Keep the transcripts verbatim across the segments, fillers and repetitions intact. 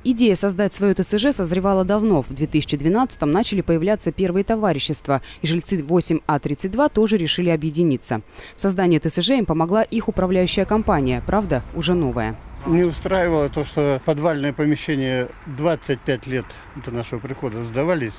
Идея создать свое ТСЖ созревала давно. В две тысячи двенадцатом начали появляться первые товарищества, и жильцы восемь А тридцать два тоже решили объединиться. В создании ТСЖ им помогла их управляющая компания, правда, уже новая. Не устраивало то, что подвальные помещения двадцать пять лет до нашего прихода сдавались,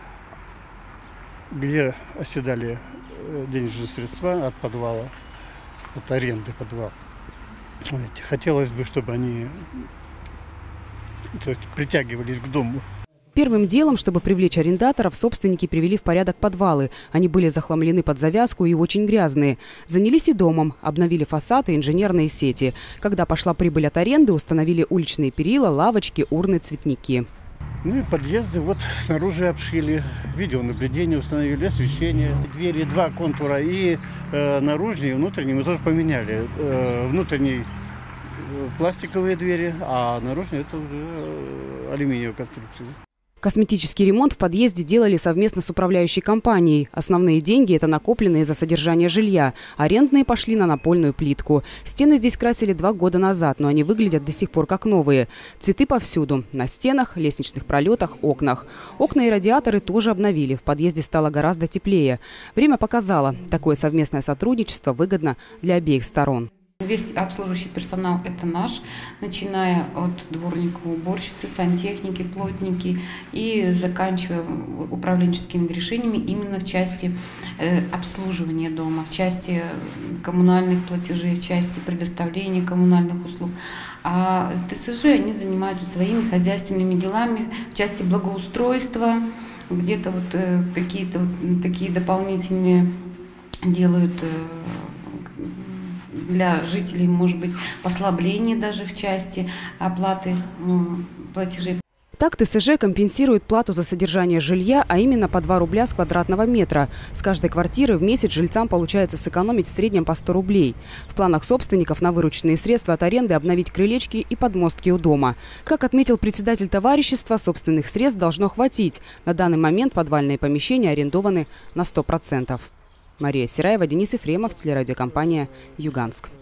где оседали денежные средства от подвала, от аренды подвала. Хотелось бы, чтобы они то есть, притягивались к дому. Первым делом, чтобы привлечь арендаторов, собственники привели в порядок подвалы. Они были захламлены под завязку и очень грязные. Занялись и домом, обновили фасад и инженерные сети. Когда пошла прибыль от аренды, установили уличные перила, лавочки, урны, цветники. Ну и подъезды вот снаружи обшили, видеонаблюдение установили, освещение. Двери два контура, и э, наружные, и внутренние мы тоже поменяли. Э, внутренний пластиковые двери, а наружные это уже э, алюминиевые конструкции. Косметический ремонт в подъезде делали совместно с управляющей компанией. Основные деньги – это накопленные за содержание жилья. Арендные пошли на напольную плитку. Стены здесь красили два года назад, но они выглядят до сих пор как новые. Цветы повсюду – на стенах, лестничных пролетах, окнах. Окна и радиаторы тоже обновили. В подъезде стало гораздо теплее. Время показало – такое совместное сотрудничество выгодно для обеих сторон. Весь обслуживающий персонал – это наш, начиная от дворников, уборщицы, сантехники, плотники и заканчивая управленческими решениями именно в части обслуживания дома, в части коммунальных платежей, в части предоставления коммунальных услуг. А ТСЖ они занимаются своими хозяйственными делами в части благоустройства, где-то вот какие-то вот такие дополнительные делают для жителей, может быть, послабление даже в части оплаты платежей. Так ТСЖ компенсирует плату за содержание жилья, а именно по два рубля с квадратного метра. С каждой квартиры в месяц жильцам получается сэкономить в среднем по сто рублей. В планах собственников на вырученные средства от аренды обновить крылечки и подмостки у дома. Как отметил председатель товарищества, собственных средств должно хватить. На данный момент подвальные помещения арендованы на сто процентов. Мария Сираева, Денис Ефремов, телерадиокомпания «Юганск».